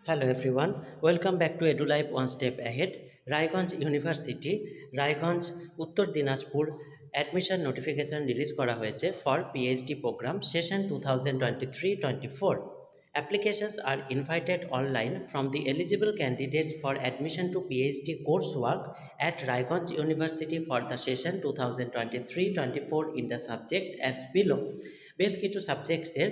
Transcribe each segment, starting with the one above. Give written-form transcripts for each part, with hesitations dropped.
Hello everyone, welcome back to EduLife One Step Ahead. Raiganj university Raiganj Uttar Dinajpur admission notification release করা হয়েছে for PhD programme session 2023-24. Applications are invited online from the eligible candidates for admission to PhD coursework at Raiganj University for the session 2023-24 in the subject as below. বেশ কিছু সাবজেক্টসের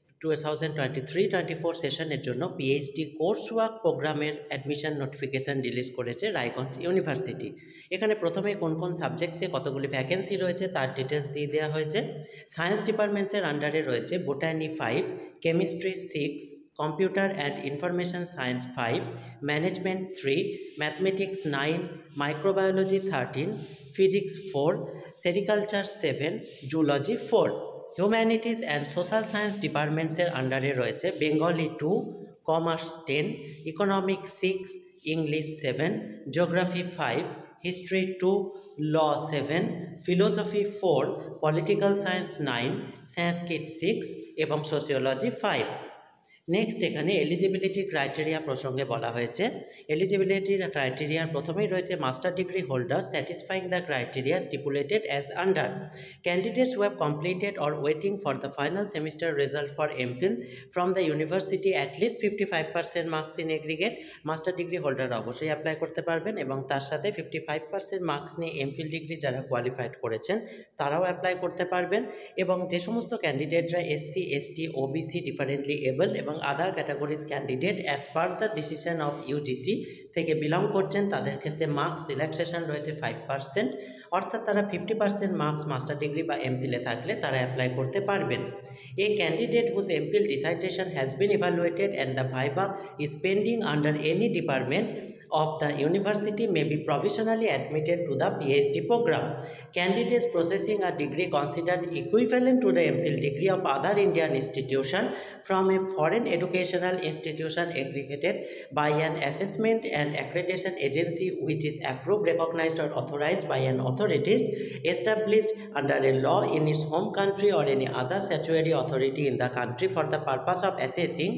2023-24 সেশনের জন্য PhD coursework প্রোগ্রামের admission notification release করেছে Raiganj university. এখানে প্রথমে কোন কোন সাবজেক্টসে কতগুলি ভ্যাকেন্সি রয়েছে তার ডিটেলস দিয়ে দেওয়া হয়েছে। সায়েন্স ডিপার্টমেন্টসের আন্ডারে রয়েছে botany 5, chemistry 6, computer and information science 5, management 3, mathematics 9, microbiology 13, physics 4, sericulture 7, zoology 4। Humanities and social science ডিপার্টমেন্টসের আন্ডারে রয়েছে Bengali 2, commerce 10, economics 6, English 7, geography 5, history 2, law 7, philosophy 4, political science 9, Sanskrit 6 এবং সোশিওলজি 5। নেক্সট এখানে এলিজিবিলিটি ক্রাইটেরিয়া প্রসঙ্গে বলা হয়েছে। এলিজিবিলিটি ক্রাইটেরিয়ার প্রথমেই রয়েছে master degree holder satisfying the criteria stipulated as under. Candidates who have completed or waiting for the final semester result for MPhil from the university at least 55% marks in aggregate. Master degree holder অবশ্যই apply করতে পারবেন এবং তার সাথে 55% marks নিয়ে MPhil degree যারা qualified করেছেন তারাও অ্যাপ্লাই করতে পারবেন। এবং যে সমস্ত ক্যান্ডিডেটরা SC, ST, OBC, differently able এবং other categories candidate as per the decision of UGC থেকে বিলং করছেন তাদের ক্ষেত্রে মার্কস রিল্যাক্সেশন রয়েছে 5%, অর্থাৎ তারা 50% মার্কস মাস্টার ডিগ্রি বা এমফিলে থাকলে তারা অ্যাপ্লাই করতে পারবেন। A candidate whose MPhil dissertation has been evaluated and the viva is pending under any department of the university may be provisionally admitted to the PhD program. Candidates possessing a degree considered equivalent to the MPhil degree of other Indian institution from a foreign educational institution aggregated by an assessment and accreditation agency which is approved, recognized or authorized by an authorities established under a law in its home country or any other statutory authority in the country for the purpose of assessing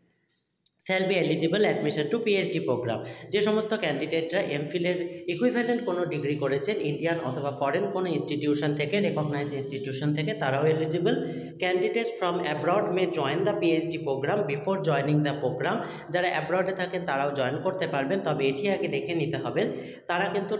shall be eligible admission to PhD program. যে সমস্ত ক্যান্ডিডেটরা এমফিলের equivalent কোনো degree করেছেন Indian অথবা foreign কোনো institution থেকে, recognised institution থেকে, তারাও eligible. Candidates from abroad may join the PhD programme before joining the programme. যারা অ্যাব্রডে থাকেন তারাও জয়েন করতে পারবেন, তবে এটি আগে দেখে নিতে হবে তারা কিন্তু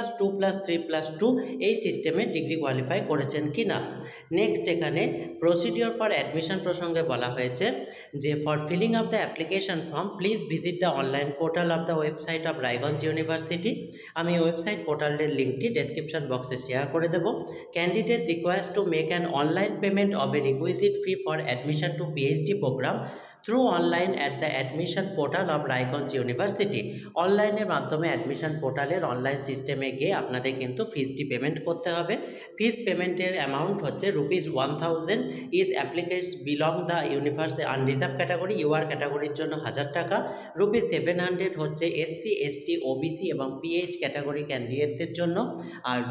10+2+3+2 এই সিস্টেমে ডিগ্রি কোয়ালিফাই করেছেন কি না। নেক্সট এখানে প্রসিডিওর ফর অ্যাডমিশন প্রসঙ্গে বলা হয়েছে যে for filling up the application form please visit the online portal of the website of Raiganj University. আমি ওয়েবসাইট পোর্টালের লিঙ্কটি ডেসক্রিপশন বক্সে শেয়ার করে দেব। Candidates request to make an online payment of a requisite fee for admission to PhD programme through online at the admission portal of Raiganj university. অনলাইনের মাধ্যমে admission পোর্টালের online সিস্টেমে গিয়ে আপনাদের কিন্তু ফিসটি পেমেন্ট করতে হবে। ফিস পেমেন্টের অ্যামাউন্ট হচ্ছে ₹1000 is application belong the university unreserved category, UR ক্যাটাগরির জন্য 1000 টাকা। ₹700 হচ্ছে SC, ST, OBC এবং PH ক্যাটাগরি ক্যান্ডিডেটদের জন্য, আর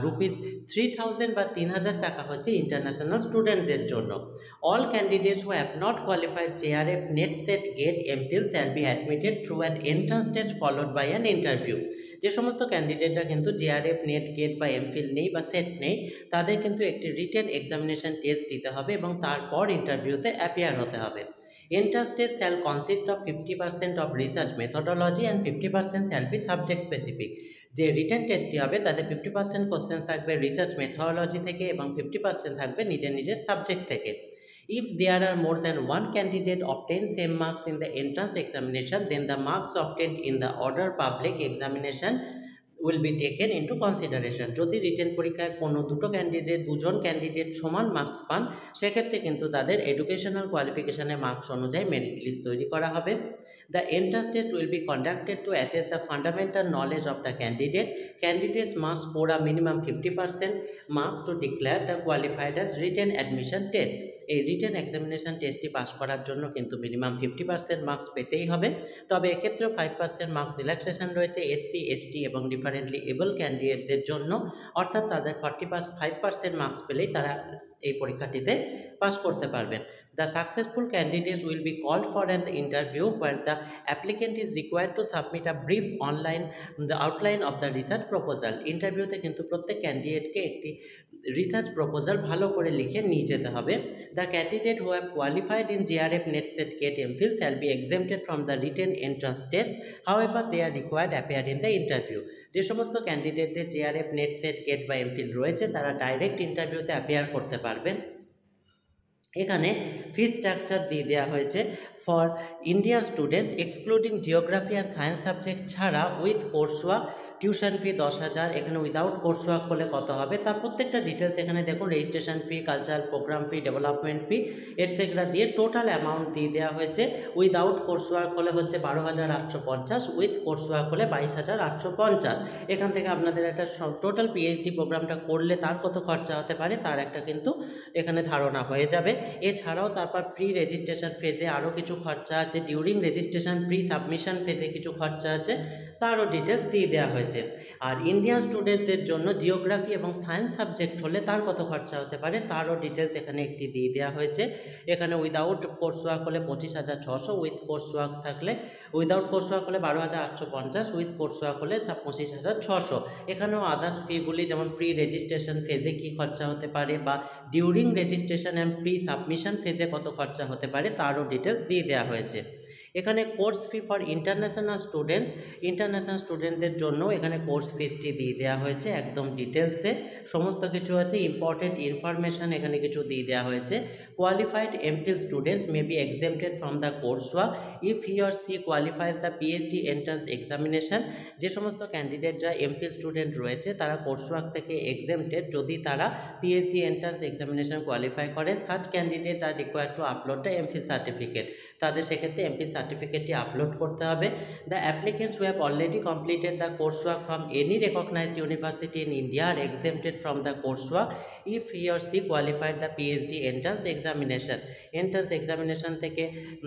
₹3000 বা 3000 টাকা হচ্ছে ইন্টারন্যাশনাল স্টুডেন্টদের জন্য। All candidates who have not qualified JRF NET SET GATE MPhil shall be admitted through an entrance test followed by an interview. যে সমস্ত ক্যান্ডিডেটরা কিন্তু JRF NET GATE বা MPhil নেই বা সেট নেই তাদের কিন্তু একটি রিটেন এক্সামিনেশন টেস্ট দিতে হবে এবং তারপর ইন্টারভিউতে অ্যাপিয়ার হতে হবে। Entrance test shall consist of 50% of research methodology and 50% shall be subject specific. যে রিটেন টেস্টটি হবে তাতে 50% কোশ্চেন থাকবে রিসার্চ মেথোডোলজি থেকে এবং 50% থাকবে নিজের নিজের সাবজেক্ট থেকে। If there are more than one candidate obtains same marks in the entrance examination, then the marks obtained in the order public examination will be taken into consideration. যদি written পরীক্ষায় কোনো দুজন ক্যান্ডিডেট সমান marks পান সেক্ষেত্রে কিন্তু তাদের educational কোয়ালিফিকেশনের মার্কস অনুযায়ী মেরিট লিস্ট তৈরি করা হবে। The entrance test will be conducted to assess the fundamental knowledge of the candidate. Candidates must score a minimum 50% marks to declare the qualified as written admission test. এই written examination টেস্টটি pass করার জন্য কিন্তু minimum 50% marks পেতেই হবে। তবে এক্ষেত্রেও 5% marks relaxation রয়েছে এসসি, এসটি এবং ডিফারেন্টলি এবল ক্যান্ডিডেটদের জন্য, অর্থাৎ তাদের 45% মার্কস পেলেই তারা এই পরীক্ষাটিতে পাস করতে পারবেন। The successful candidates will be called for an interview where the applicant is required to submit a brief online the outline of the research proposal. ইন্টারভিউতে কিন্তু প্রত্যেক ক্যান্ডিডেটকে একটি রিসার্চ প্রপোজাল ভালো করে লিখে নিয়ে যেতে হবে। The candidate who have qualified in JRF NET CET GATE MPhil shall be exempted from the written entrance test. However, they are required appear in the interview. যে সমস্ত ক্যান্ডিডেটদের JRF NET CET GATE বা MPhil রয়েছে তারা direct ইন্টারভিউতে appear করতে পারবেন। এখানে fee structure দিয়ে দেওয়া হয়েছে for India students excluding geography and science subject ছাড়া with course work tuition fee 10,000। এখানে উইদাউট কোর্স ওয়ার্ক করলে কত হবে তার প্রত্যেকটা ডিটেলস এখানে দেখুন, registration fee, cultural programme fee, development fee etcetera দিয়ে টোটাল অ্যামাউন্ট দিয়ে দেওয়া হয়েছে। উইদাউট কোর্স ওয়ার্ক হলে হচ্ছে 12,850, উইথ কোর্স ওয়ার্ক হলে 22,850। এখান থেকে আপনাদের একটা টোটাল পিএইচডি প্রোগ্রামটা করলে তার কত খরচা হতে পারে তার একটা কিন্তু এখানে ধারণা হয়ে যাবে। এছাড়াও তারপর প্রি রেজিস্ট্রেশন ফেজে আরও কিছু খরচা আছে, ডিউরিং রেজিস্ট্রেশন প্রি সাবমিশন ফেজে কিছু খরচা আছে, তারও ডিটেলস দিয়ে দেওয়া হয়েছে। আর ইন্ডিয়ান স্টুডেন্টদের জন্য জিওগ্রাফি এবং সায়েন্স সাবজেক্ট হলে তার কত খরচা হতে পারে তারও ডিটেলস এখানে একটি দিয়ে দেওয়া হয়েছে। এখানে উইদাউট কোর্স ওয়ার্ক হলে 25,600, উইথ কোর্স ওয়ার্ক থাকলে উইদাউট কোর্স ওয়ার্ক হলে 12,850, উইথ কোর্স ওয়ার্ক হলে 25,600। এখানেও আদার্স ফিগুলি যেমন প্রি রেজিস্ট্রেশন ফেজে কী খরচা হতে পারে বা during registration and pre submission ফেজে কত খরচা হতে পারে তারও ডিটেলস দিয়ে দেওয়া হয়েছে। এখানে কোর্স ফি ফর ইন্টারন্যাশনাল স্টুডেন্টদের জন্য এখানে কোর্স ফিসটি দিয়ে দেওয়া হয়েছে একদম ডিটেলসে, সমস্ত কিছু আছে। ইম্পর্টেন্ট ইনফরমেশান এখানে কিছু দিয়ে দেওয়া হয়েছে। Qualified MPhil students may be exempted from the course work if he or she qualifies the PhD entrance examination. যে সমস্ত ক্যান্ডিডেটরা এমফিল স্টুডেন্ট রয়েছে তারা কোর্স ওয়ার্ক থেকে এক্সেমটেড যদি তারা পিএইচডি এন্ট্রান্স এক্সামিনেশন কোয়ালিফাই করে। Such candidates are required to upload the MPhil certificate. তাদের সেক্ষেত্রে এমফিল সার্টিফিকেটটি আপলোড করতে হবে। The applicants who have already completed the course work from any recognised university in India are exempted from the course work if he or she qualified the PhD entrance examination থেকে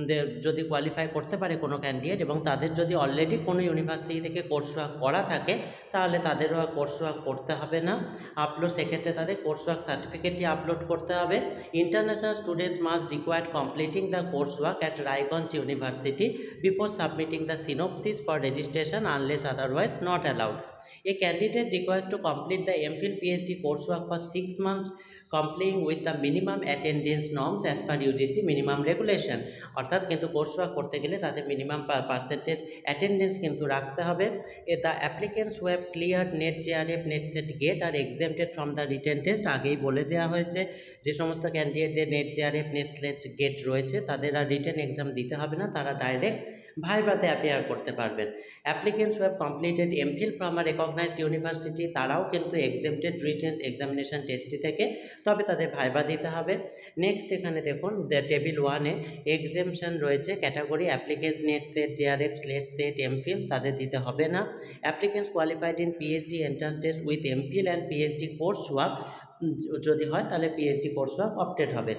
যদি qualify করতে পারে কোনো candidate এবং তাদের যদি already কোনো university থেকে কোর্স ওয়ার্ক করা থাকে তাহলে তাদেরও আর কোর্স ওয়ার্ক করতে হবে না আপলোড, সেক্ষেত্রে তাদের কোর্স ওয়ার্ক সার্টিফিকেটটি আপলোড করতে হবে। International students must required completing the course work at Raiganj university before submitting the synopsis for registration unless otherwise not allowed. A candidate requires to complete the MPhil PhD coursework for 6 months complying with the minimum attendance norms as per UGC minimum regulation। অর্থাৎ কিন্তু course work করতে গেলে তাদের minimum percentage attendance কিন্তু রাখতে হবে। The applicants who have clear NET JRF NET SET GATE are exempted from the written test. আগেই বলে দেওয়া হয়েছে যে সমস্ত ক্যান্ডিডেটদের NET JRF NET SET GATE রয়েছে তাদের আর রিটেন এক্সাম দিতে হবে না, তারা ডাইরেক্ট ভাইভাতে অ্যাপিয়ার করতে পারবেন। Applicants who have completed MPhil from a recognised university তারাও কিন্তু এক্সেমটেড রিটেন এক্সামিনেশন টেস্টটি থেকে, তবে তাদের ভাইভা দিতে হবে। নেক্সট এখানে দেখুন টেবিল 1-এ এক্সেমশন রয়েছে category applicants NET SET JRF SLET SET MPhil তাদের দিতে হবে না। Applicants qualified in PhD entrance test with MPhil and PhD course work যদি হয় তাহলে পিএইচডি কোর্স ওয়ার্ক অপটেড হবে।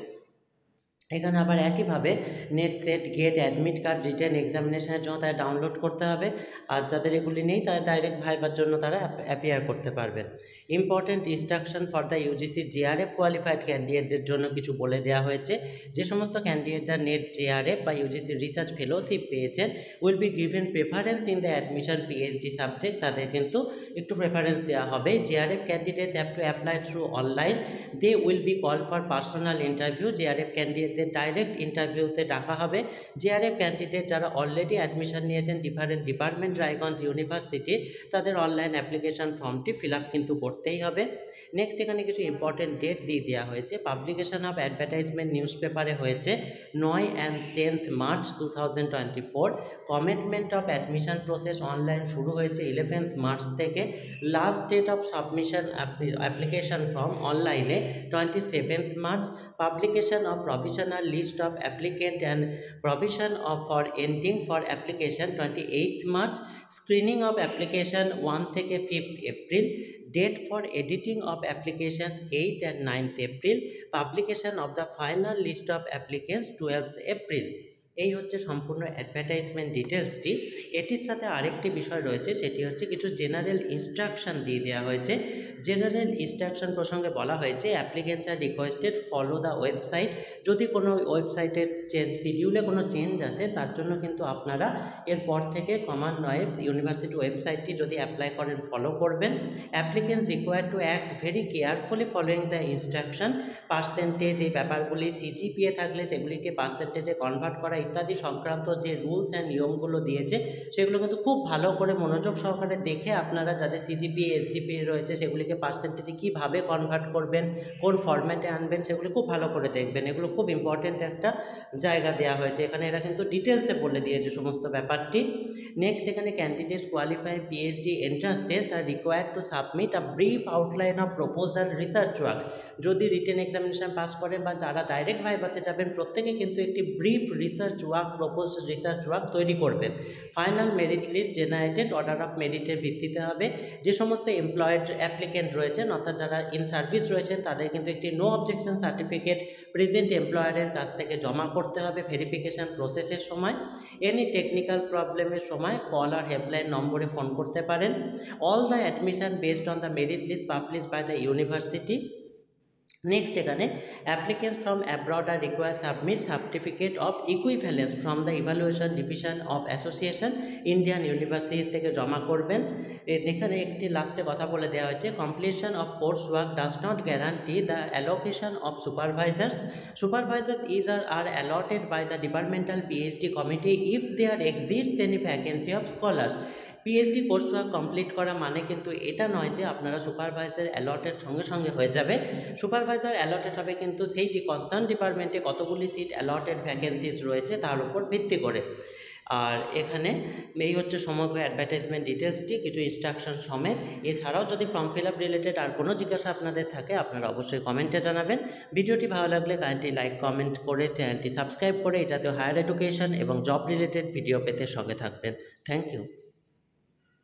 এখানে আবার একইভাবে NET SET GATE admit card written এক্সামিনেশনের জন্য তারা ডাউনলোড করতে হবে, আর যাদের এগুলি নেই তারা ডাইরেক্ট ভাইবার জন্য তারা অ্যাপিয়ার করতে পারবেন। Important instruction for the UGC JRF qualified ক্যান্ডিডেটদের জন্য কিছু বলে দেওয়া হয়েছে। যে সমস্ত ক্যান্ডিডেটরা নেট JRF বা ইউজিসি রিসার্চ ফেলোশিপ পেয়েছেন will be given preference in the admission PhD subject, তাদের কিন্তু একটু প্রেফারেন্স দেওয়া হবে। JRF candidates have to apply through online, they will be call for personal interview. JRF ক্যান্ডিডেটদের ডাইরেক্ট ইন্টারভিউতে ডাকা হবে। JRF ক্যান্ডিডেট যারা অলরেডি অ্যাডমিশন নিয়েছেন ডিফারেন্ট ডিপার্টমেন্ট রায়গঞ্জ ইউনিভার্সিটি তাদের অনলাইন অ্যাপ্লিকেশন ফর্মটি ফিল আপ কিন্তু করতেই হবে। নেক্সট এখানে কিছু ইম্পর্টেন্ট ডেট দিয়ে দেওয়া হয়েছে। পাবলিকেশন অফ অ্যাডভার্টাইজমেন্ট নিউজ পেপারে হয়েছে 9 and 10th March 2024। Commitment of admission process online শুরু হয়েছে 11th মার্চ থেকে। Last date of submission application form অনলাইনে 27th March. Publication of provisional list of applicant and provision of for ending for application 28th March. Screening of application 1 থেকে 5th April. Date for editing of applications 8 and 9th April, publication of the final list of applicants 12th April। এই হচ্ছে সম্পূর্ণ advertisement ডিটেলসটি। এটির সাথে আরেকটি বিষয় রয়েছে, সেটি হচ্ছে কিছু জেনারেল ইনস্ট্রাকশন দিয়ে দেওয়া হয়েছে। জেনারেল ইনস্ট্রাকশন প্রসঙ্গে বলা হয়েছে applicants are requested follow the website. যদি কোনো ওয়েবসাইটের শিডিউলে কোনো চেঞ্জ আসে তার জন্য কিন্তু আপনারা এরপর থেকে ক্রমান্বয়ে ইউনিভার্সিটি ওয়েবসাইটটি যদি অ্যাপ্লাই করেন ফলো করবেন। Applicants required to act very carefully following the instruction. Percentage এই ব্যাপারগুলি, সিজিপিএ থাকলে সেগুলিকে পার্সেন্টেজে কনভার্ট করা ইত্যাদি সংক্রান্ত যে রুলস অ্যান্ড নিয়মগুলো দিয়েছে সেগুলো কিন্তু খুব ভালো করে মনোযোগ সহকারে দেখে আপনারা যাদের সিজিপিএ এসজিপিএ রয়েছে সেগুলিকে পার্সেন্টেজে কীভাবে কনভার্ট করবেন, কোন ফরম্যাটে আনবেন সেগুলি খুব ভালো করে দেখবেন। এগুলো খুব ইম্পর্টেন্ট একটা জায়গা দেওয়া হয়েছে এখানে, এরা কিন্তু ডিটেলসে বলে দিয়েছে সমস্ত ব্যাপারটি। নেক্সট এখানে candidates qualify PhD entrance test are required to submit a brief outline of proposal research work. যদি রিটেন এক্সামিনেশন পাস করেন বা যারা ডাইরেক্ট ভাইভাতে যাবেন প্রত্যেকে কিন্তু একটি brief research work, propose research work তৈরি করবেন। Final merit list generated order of মেরিটের ভিত্তিতে হবে। যে সমস্ত এমপ্লয়েড অ্যাপ্লিকেন্ট রয়েছেন অর্থাৎ যারা ইন সার্ভিস রয়েছেন তাদের কিন্তু একটি নো অবজেকশন সার্টিফিকেট প্রেজেন্ট এমপ্লয়ারের কাছ থেকে জমা করতে হবে ভেরিফিকেশান প্রসেসের সময়। এনি টেকনিক্যাল প্রবলেমের সময় কল আর হেল্পলাইন নম্বরে ফোন করতে পারেন। All the admission based on the merit list published by the university. Next এখানে applicants from abroad are require submit certificate of equivalence from the evaluation division of association Indian university থেকে জমা করবেন। এখানে একটি লাস্টে কথা বলে দেওয়া হয়েছে completion of course work does not guarantee the allocation of supervisors. Supervisors are allotted by the departmental PhD committee if there exceeds any vacancy of scholars। PhD course work complete করা মানে কিন্তু এটা নয় যে আপনারা সুপারভাইজার অ্যালটেড সঙ্গে সঙ্গে হয়ে যাবে। সুপারভাইজার অ্যালটেড হবে কিন্তু সেইটি কনসার্ন ডিপার্টমেন্টে কতগুলি সিট অ্যালটেড ভ্যাকেন্সিস রয়েছে তার উপর ভিত্তি করে। আর এখানে এই হচ্ছে সমগ্র অ্যাডভার্টাইজমেন্ট ডিটেলসটি কিছু ইনস্ট্রাকশন সমেত। এছাড়াও যদি ফর্ম ফিল আপ রিলেটেড আর কোনো জিজ্ঞাসা আপনাদের থাকে আপনারা অবশ্যই কমেন্টে জানাবেন। ভিডিওটি ভালো লাগলে কাইন্ডলি লাইক কমেন্ট করে চ্যানেলটি সাবস্ক্রাইব করে এই জাতীয় হায়ার এডুকেশন এবং জব রিলেটেড ভিডিও পেতে সঙ্গে থাকবেন। Thank you.